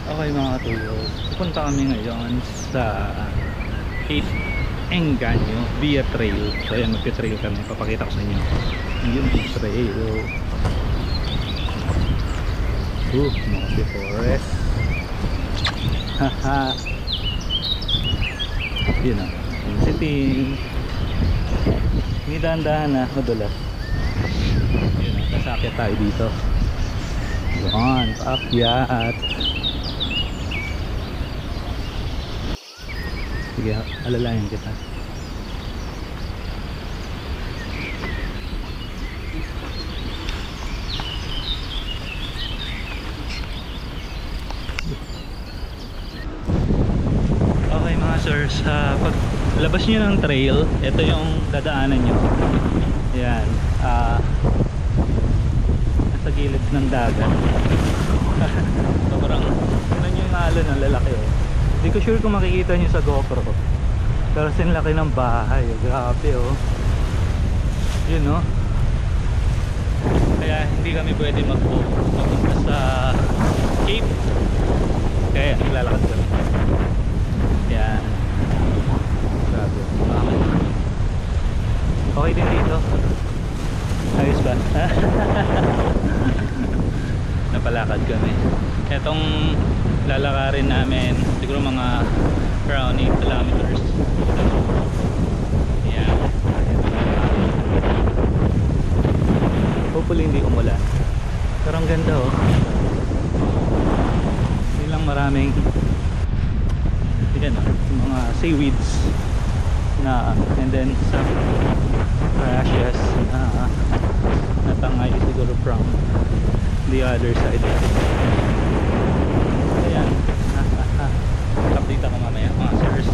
Okay mga katuyos, pupunta kami ngayon sa Cape Engaño via trail. So ayan, magpe-trail kami, papakita ko sa inyo yung trail. Mga forest. Haha. Yun o, sitting. Hindi dahan-dahan na, madulas. Yun o, kasakit tayo dito. Yun, paakyat. Sige, alalayan kita. Okay mga sirs, pag labas nyo ng trail, ito yung dadaanan nyo. Ayan, nasa gilid ng dagat. Sobrang, tignan nyo yung alon, ang lalaki oh. Hindi ko sure kung makikita nyo sa GoPro, pero sinlaki ng bahay, grabe oh. Yun oh. Kaya hindi kami pwede magpunta sa Cape, kaya naglalakad kami. Yan, grabe. Okay din dito, ayos ba? Napalakad kami. Etong lalakarin namin siguro mga around 8 kilometers. Yan. Hopefully hindi umulan, pero ang ganda oh. Hindi lang maraming mga seaweeds na, and then some rashes na natangay siguro from the other side. Ayan, update ako mamaya mga sirs.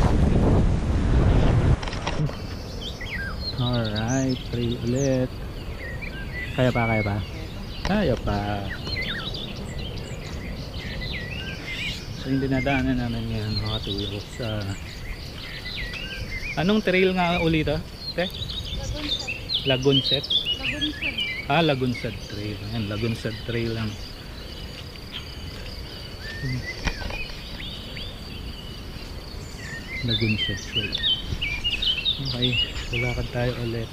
Alright, trail ulit. Kaya pa? Kaya pa. So yung dinadaanan namin ngayon mga katuyos sa anong trail nga ulit ah? Lagunsad. Lagunsad Trail. Ayan, Lagunsad Trail lang. Lagunsad Trail. Okay, lalakad tayo ulit.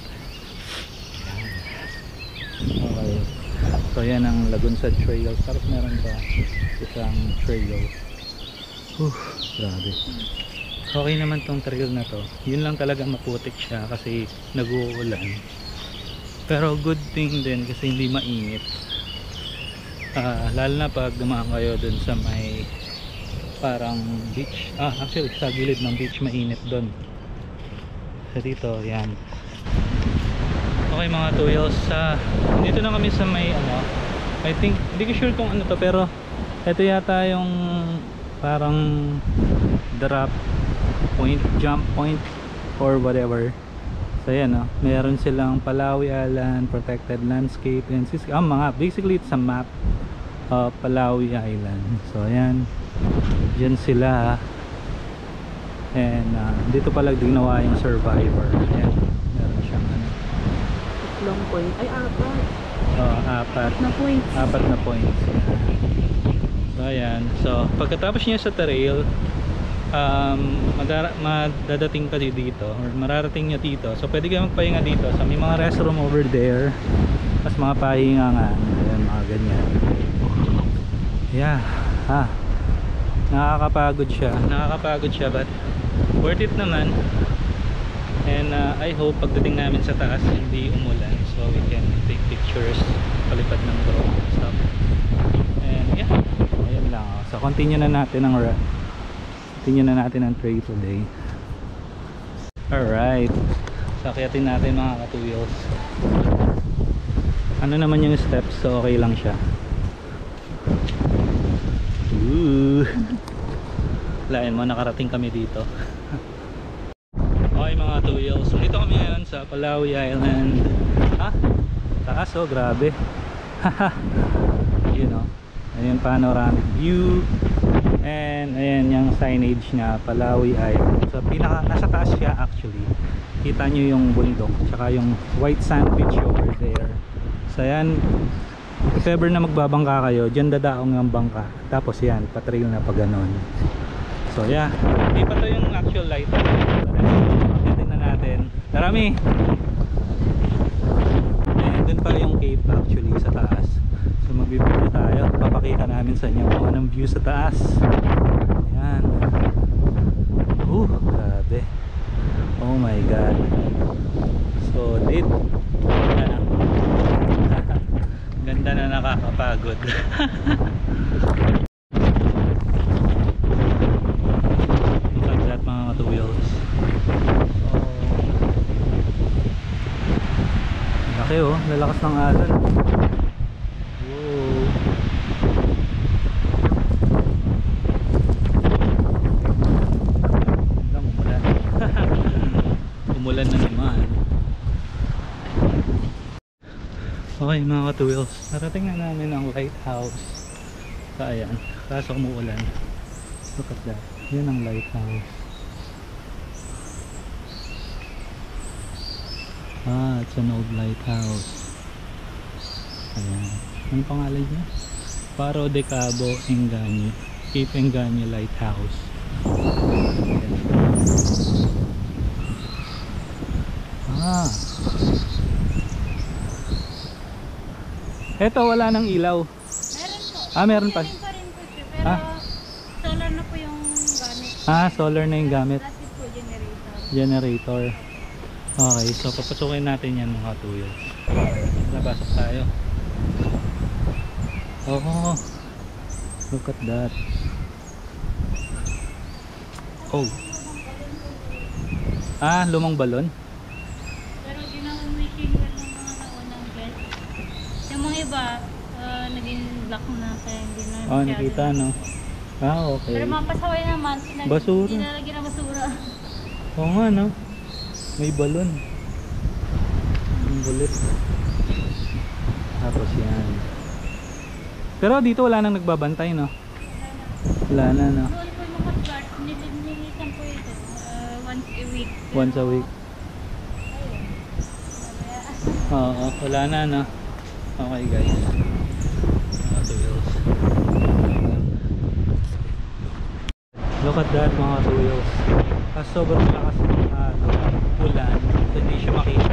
Okay, so yan ang Lagunsad Trail. Sarap meron pa isang trail. Grabe. Okay naman tong trail na to. Yun lang talaga maputik siya kasi nag-uulan. Pero good thing din kasi hindi mainit. Lalo na pag dumaan kayo dun sa may parang beach. Actually sa gilid ng beach mainit dun. So dito, yan. Okay mga tuyos, dito na kami sa may I think, hindi ko sure kung ano to, pero ito yata yung parang drop point, jump point or whatever. So yan meron silang Palawi Island Protected Landscape and basically it's a map of Palawi Island. So ayan, dyan sila and dito pala ginawa yung Survivor. Ayan, meron siyang long point, ay apat na points. Apat na points. So ayan, so pagkatapos niya sa trail, madadating ka dito or mararating niya dito, so pwede kayo magpahinga dito. So may mga restroom over there, mas mga pahinga nga, ayan, mga ganyan. Yeah, nakakapagod siya but worth it naman. And I hope pagdating namin sa taas hindi umulan, so we can take pictures, palipad ng drone and stuff. And yeah, ayan lang. So continue na natin ang trail today. Alright, sakyatin natin mga katuyos. Ano naman yung steps, so okay lang siya. Lain mo, nakarating kami dito. Okay mga tuyos, so dito kami ngayon sa Palawi Island. Taas grabe. You know, ayan panoramic view. And ayan yung signage nga, Palawi Island. So nasa taas siya actually. Kita nyo yung bundok, tsaka yung white sand beach over there. So ayan, If ever na magbabangka kayo, dyan dadaong ang bangka. Tapos yan, patrail na pa ganon. So yeah, hindi pa to yung actual light. Tingnan natin. Darami! And dun pa yung cave actually sa taas. So magbibigay tayo. Papakita namin sa inyo kung anong view sa taas. Ayan. Grabe. Oh my god. Solid. Ganda na nakakapagod. Look at that mga katuyos. Laki oh, lalakas ng alon. Wow. Lang umulan. Umulan na naman. Okay mga katuyos, narating na namin ang lighthouse. So ayan, kaso umuulan. Look at that, yun ang lighthouse. It's an old lighthouse. Ayan, ano pangalan niya? Faro de Cabo Engaño, Cape Engaño Lighthouse. Ayan. Eto wala nang ilaw. Meron po. Meron pa. Meron pa rin po siya, pero solar na po yung gamit. Solar na yung gamit. Dati po generator. Generator. Okay, so papasukin natin yan mga tuyos. Labasok tayo. Oh, look at that. Oh. Lumang balon. Pero ginawang wishing well ng mga naunang best. Yung mga iba, naging black na kaya hindi na masyado. Nakita no. Okay. Pero mga pasaway naman, Basura. Dinalagyan ng basura. Oo nga no. May balon. Yung bulit. Tapos yan. Pero dito wala nang nagbabantay no. Wala na no. Noon po yung mga guard, nililisan po ito. Once a week. Once a week. Oo, wala na no. Okay guys. Mga tuyos. Look at that mga tuyos. Sobrang lakas ng ulan, so hindi siya makita.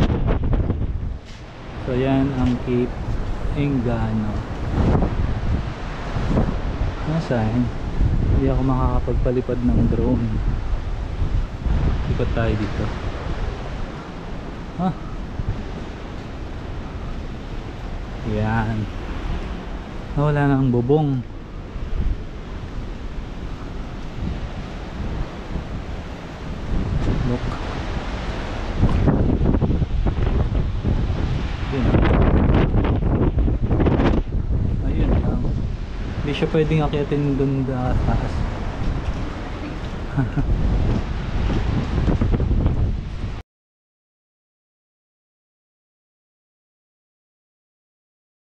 So yan ang Cape Engaño. Nasaan? Hindi ako makakapagpalipad ng drone. Ikot tayo dito. Yan. Wala na ang bubong. Look. Yun. Ayun lang. Hindi siya pwedeng akyatin dun sa taas.